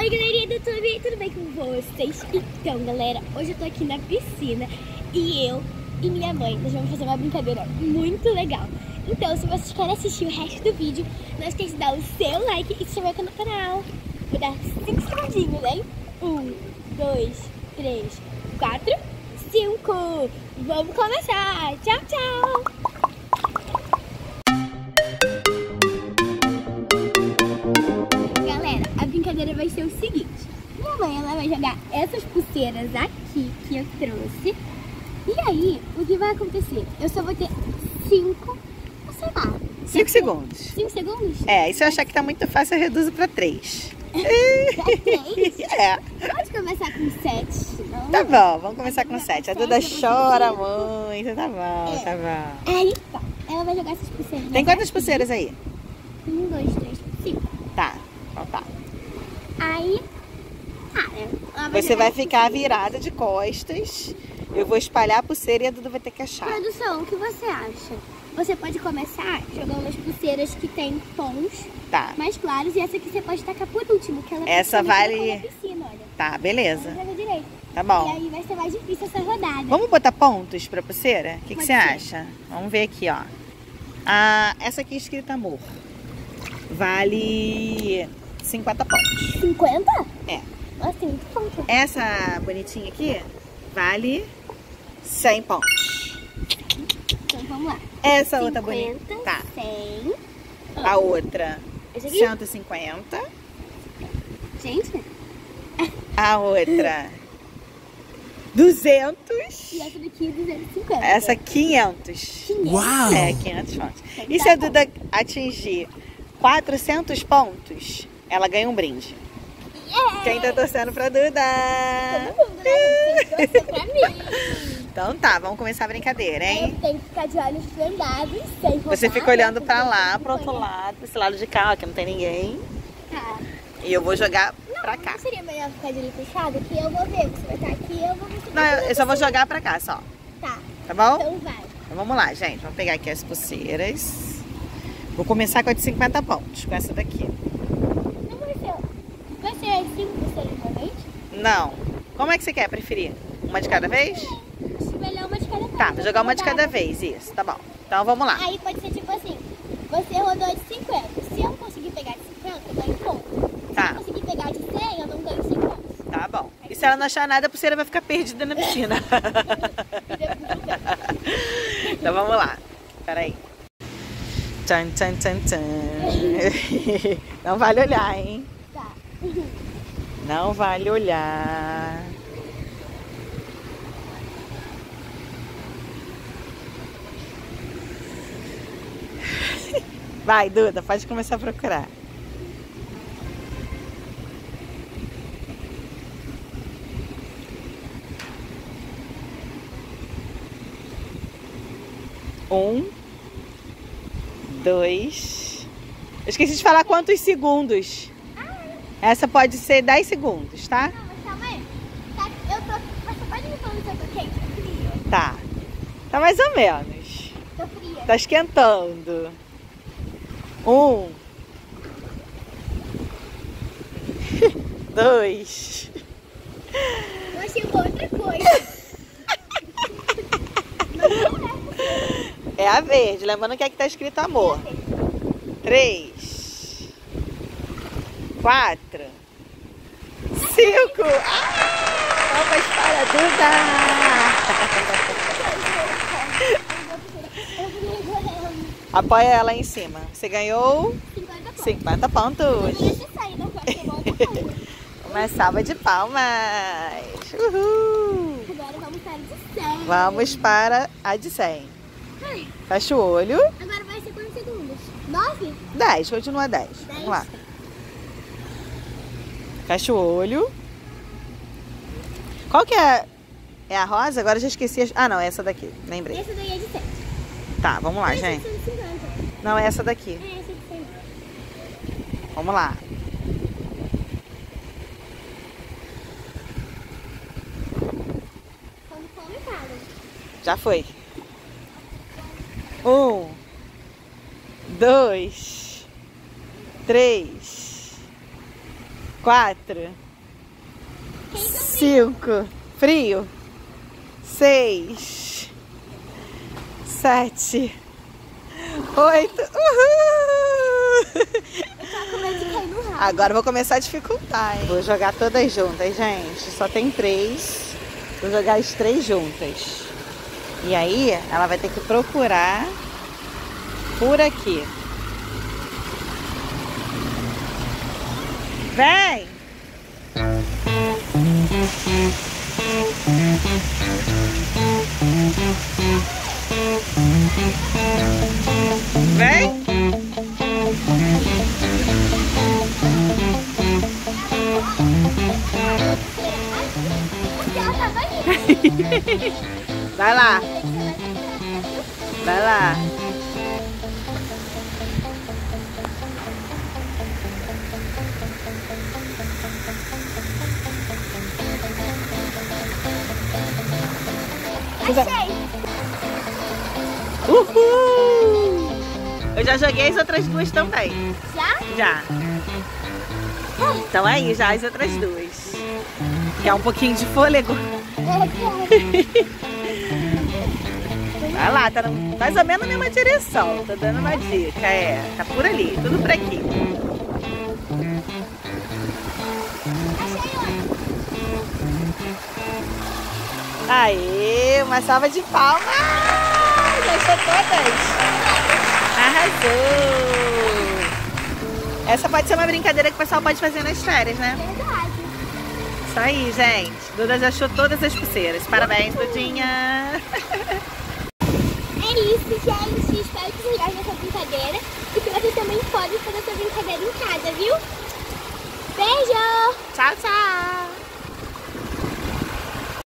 Oi, galerinha do YouTube, tudo bem com vocês? Então, galera, hoje eu tô aqui na piscina e eu e minha mãe, nós vamos fazer uma brincadeira muito legal. Então, se vocês querem assistir o resto do vídeo, não esqueça de dar o seu like e se inscrever no canal. Vou dar 5 segundinhos, hein? 1, 2, 3, 4, 5. Vamos começar! Tchau, tchau! Galera, a brincadeira vai ser o seguinte. Minha mãe, ela vai jogar essas pulseiras aqui que eu trouxe. E aí, o que vai acontecer? Eu só vou ter 5, sei lá. 5 segundos. 5 segundos? É, e se eu achar que tá muito fácil, eu reduzo pra 3. Pra 3? É. Pode começar com 7, não? Tá bom, vamos começar com 7. A Duda chora muito, tá bom, tá bom. Aí, tá. Ela vai jogar essas pulseiras. Tem quantas pulseiras aí? 1, 2, 3, 5. Tá, então tá. Aí, cara, Você vai ficar virada de costas. Eu vou espalhar a pulseira e a Duda vai ter que achar. Produção, o que você acha? Você pode começar jogando as pulseiras que tem tons mais claros e essa aqui você pode tacar por último, que ela essa vale... piscina, olha. Tá, beleza. Direito. Tá bom. E aí vai ser mais difícil essa rodada. Vamos botar pontos pra pulseira? O que você ser. acha? Vamos ver aqui, ó. Ah, essa aqui é escrita amor. Vale 50 pontos. 50? É. Nossa, tem muito ponto. Essa bonitinha aqui vale 100 pontos. Então vamos lá. Essa 50, outra bonita. Tá. 100. A outra, Esse aqui? 150. Gente. A outra, 200. E essa daqui 250. Essa 500. Uau! É, 500 pontos. E se a Duda atingir 400 pontos, ela ganha um brinde. Yeah! Quem tá torcendo pra Duda? Todo mundo, né? Tem que torcer pra mim. Então tá, vamos começar a brincadeira, hein? Eu tenho que ficar de olhos vendados, sem roubar. Você fica olhando pra lá, pro outro lado, pra esse lado de cá, ó, que não tem ninguém. Tá. E eu vou jogar pra cá. Não seria melhor ficar de olho fechado? Que eu vou ver. Você vai estar aqui, eu vou ver. Não, eu só vou jogar pra cá, só. Tá. Tá bom? Então vai. Então vamos lá, gente. Vamos pegar aqui as pulseiras. Vou começar com a de 50 pontos, com essa daqui. Não vai ser. Vai ser as 5 pulseiras de uma vez? Não. Como é que você quer preferir? Uma de cada vez? Acho melhor uma de cada vez. Tá, vou jogar uma de cada vez, isso. Tá bom. Então vamos lá. Aí pode ser tipo assim. Você rodou de 50. Se eu conseguir pegar de 50, eu ganho ponto. Se Tá. eu conseguir pegar de 100, eu não ganho 5 pontos. Tá bom. E se ela não achar nada, a pulseira vai ficar perdida na piscina. Então vamos lá. Peraí. Tchan, tchan, tchan, tchan. Não vale olhar, hein? Tá. Não vale olhar. Vai, Duda, pode começar a procurar. Um, 2. Eu esqueci de falar quantos segundos. Essa pode ser 10 segundos, tá? Não, mas calma aí. Tá, você pode me falar se eu tô quente? Tô fria. Tá. Tá mais ou menos. Tô fria. Tá esquentando. 1, 2. Eu achei uma outra coisa. É a verde. Lembrando que aqui tá escrito amor. 3, 4, 5. Palmas para a Duda. Apoia ela aí em cima. Você ganhou 50 pontos. Uma salva de palmas. Uhul. Agora vamos para a de 100. Vamos para a de 100. Fecha o olho. Agora vai ser quantos segundos? 9? 10, continua 10. Vamos lá. Fecha o olho. Qual que é? É a rosa? Agora eu já esqueci. Ah, não, é essa daqui. Lembrei. Essa daí é de 100. Tá, vamos lá, Essa é gente. de 150. Não, é essa daqui. É, essa é de 100. Vamos lá. Quando come, fala. Já foi. 1, 2, 3, 4, 5, frio, 6, 7, 8. Uhul! Agora eu vou começar a dificultar, hein? Vou jogar todas juntas, gente. Só tem 3. Vou jogar as 3 juntas. E aí, ela vai ter que procurar por aqui. Vem! Vem! Vai lá! Vai lá! Achei! Uhul! Eu já joguei as outras 2 também. Já? Já. Então aí, já as outras 2. Quer um pouquinho de fôlego? Vai lá, tá mais ou menos na mesma direção. Tô dando uma dica, tá por ali, tudo por aqui. Aê, uma salva de palmas! Já achou todas? Arrasou! Essa pode ser uma brincadeira que o pessoal pode fazer nas férias, né? Verdade. Isso aí, gente. Duda já achou todas as pulseiras. Parabéns, Dudinha! É isso, gente. Espero que vocês gostem dessa brincadeira e que vocês também podem fazer essa brincadeira em casa, viu? Beijo! Tchau, tchau!